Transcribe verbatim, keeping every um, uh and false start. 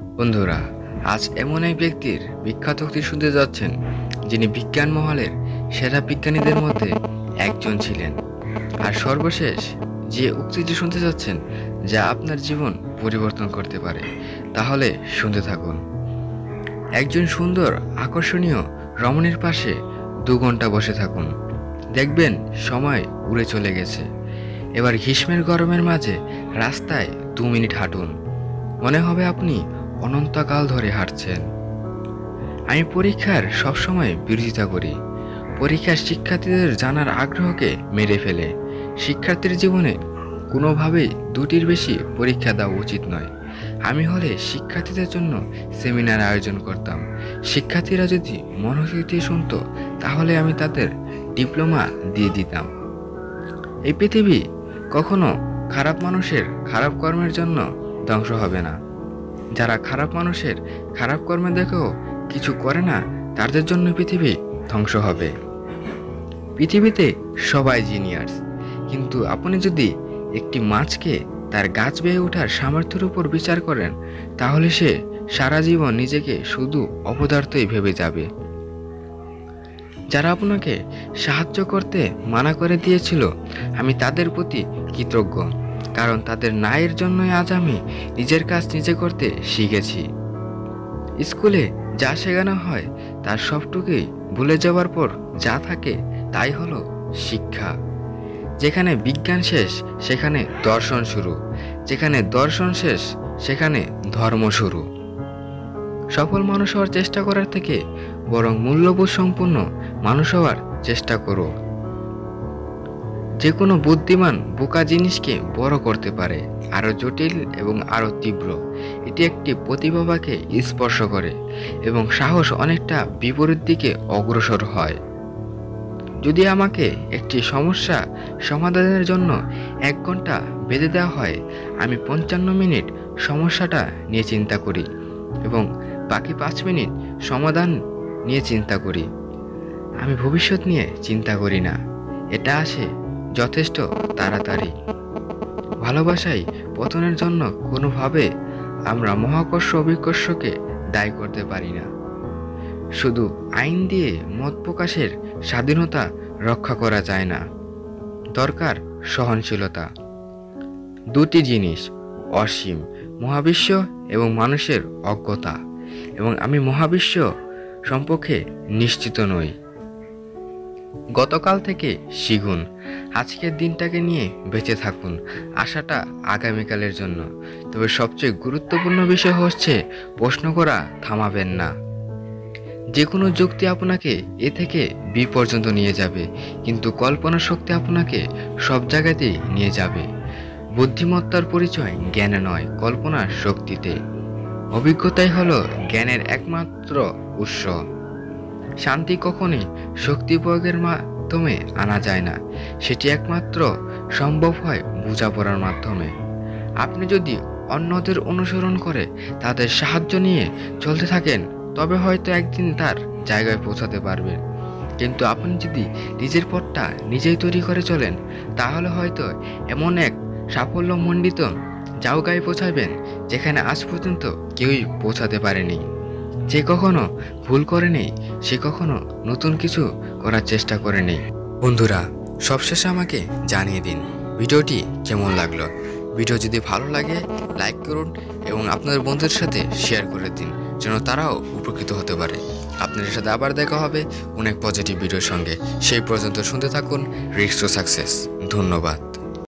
বন্ধুরা, আজ এমন এক ব্যক্তির বিখ্যাত উক্তি শুনতে যাচ্ছেন, যিনি বিজ্ঞান মহলের সেরা বিজ্ঞানীদের মধ্যে একজন ছিলেন। আর সর্বশেষ যে উক্তিটি শুনতে যাচ্ছেন, যা আপনার জীবন পরিবর্তন করতে পারে, তাহলে শুনতে থাকুন। একজন সুন্দর আকর্ষণীয় রমণীর পাশে দু ঘন্টা বসে থাকুন, দেখবেন সময় উড়ে চলে গেছে। এবার গ্রীষ্মের গরমের মাঝে রাস্তায় দু মিনিট হাঁটুন, মনে হবে আপনি অনন্তকাল ধরে হাঁটছেন। আমি পরীক্ষার সবসময় বিরোধিতা করি। পরীক্ষার শিক্ষার্থীদের জানার আগ্রহকে মেরে ফেলে। শিক্ষার্থীর জীবনে কোনোভাবেই দুটির বেশি পরীক্ষা দেওয়া উচিত নয়। আমি হলে শিক্ষার্থীদের জন্য সেমিনার আয়োজন করতাম। শিক্ষার্থীরা যদি মনোযোগ দিয়ে শুনতো, তাহলে আমি তাদের ডিপ্লোমা দিয়ে দিতাম। এই পৃথিবী কখনো খারাপ মানুষের খারাপ কর্মের জন্য ধ্বংস হবে না। যারা খারাপ মানুষের খারাপ কর্মে দেখেও কিছু করে না, তাদের জন্য পৃথিবী ধ্বংস হবে। পৃথিবীতে সবাই জিনিয়ার্স, কিন্তু আপনি যদি একটি মাছকে তার গাছ বেয়ে ওঠার সামর্থ্যের উপর বিচার করেন, তাহলে সে সারা জীবন নিজেকে শুধু অপদার্থই ভেবে যাবে। যারা আপনাকে সাহায্য করতে মানা করে দিয়েছিল, আমি তাদের প্রতি কৃতজ্ঞ, কারণ তাদের ন্যায়ের জন্যই আজ আমি নিজের কাজ নিজে করতে শিখেছি। স্কুলে যা শেখানো হয় তার সবটুকুই ভুলে যাওয়ার পর যা থাকে তাই হলো শিক্ষা। যেখানে বিজ্ঞান শেষ, সেখানে দর্শন শুরু। যেখানে দর্শন শেষ, সেখানে ধর্ম শুরু। সফল মানুষ হওয়ার চেষ্টা করার থেকে বরং মূল্যবোধ সম্পন্ন মানুষ হওয়ার চেষ্টা করো। যে কোনো বুদ্ধিমান বোকা জিনিসকে বড় করতে পারে, আরও জটিল এবং আরও তীব্র। এটি একটি প্রতিভাকে স্পর্শ করে এবং সাহস অনেকটা বিপরীত দিকে অগ্রসর হয়। যদি আমাকে একটি সমস্যা সমাধানের জন্য এক ঘন্টা বেঁধে দেওয়া হয়, আমি পঞ্চান্ন মিনিট সমস্যাটা নিয়ে চিন্তা করি এবং বাকি পাঁচ মিনিট সমাধান নিয়ে চিন্তা করি। আমি ভবিষ্যৎ নিয়ে চিন্তা করি না। এটা আসে যথেষ্ট তাড়াতাড়ি। ভালোবাসায় পতনের জন্য কোনোভাবে আমরা মহাকর্ষ অভিকর্ষকে দায়ী করতে পারি না। শুধু আইন দিয়ে মত প্রকাশের স্বাধীনতা রক্ষা করা যায় না। দরকার সহনশীলতা। দুটি জিনিস অসীম, মহাবিশ্ব এবং মানুষের অজ্ঞতা। এবং আমি মহাবিশ্ব সম্পর্কে নিশ্চিত নই। গতকাল থেকে শিখুন, আজকের দিনটাকে নিয়ে বেঁচে থাকুন, আশাটা আগামীকালের জন্য। তবে সবচেয়ে গুরুত্বপূর্ণ বিষয় হচ্ছে প্রশ্ন করা থামাবেন না। যে কোনো যুক্তি আপনাকে এ থেকে বি পর্যন্ত নিয়ে যাবে, কিন্তু কল্পনা শক্তি আপনাকে সব জায়গাতেই নিয়ে যাবে। বুদ্ধিমত্তার পরিচয় জ্ঞানে নয়, কল্পনার শক্তিতে। অভিজ্ঞতাই হলো জ্ঞানের একমাত্র উৎস। শান্তি কখনই শক্তি প্রয়োগের মাধ্যমে আনা যায় না, সেটি একমাত্র সম্ভব হয় বোঝাপড়ার মাধ্যমে। আপনি যদি অন্যদের অনুসরণ করে তাদের সাহায্য নিয়ে চলতে থাকেন, তবে হয়তো একদিন তার জায়গায় পৌঁছাতে পারবেন। কিন্তু আপনি যদি নিজের পথটা নিজেই তৈরি করে চলেন, তাহলে হয়তো এমন এক সাফল্যমণ্ডিত জায়গায় পৌঁছাবেন যেখানে আজ পর্যন্ত কেউই পৌঁছাতে পারেনি। যে কখনো ভুল করেনি, সে কখনো নতুন কিছু করার চেষ্টা করেনি। বন্ধুরা, সবশেষে আমাকে জানিয়ে দিন ভিডিওটি কেমন লাগলো। ভিডিও যদি ভালো লাগে লাইক করুন এবং আপনাদের বন্ধুদের সাথে শেয়ার করে দিন, যেন তারাও উপকৃত হতে পারে। আপনাদের সাথে আবার দেখা হবে অনেক পজিটিভ ভিডিওর সঙ্গে। সেই পর্যন্ত শুনতে থাকুন রিস্ক টু সাকসেস। ধন্যবাদ।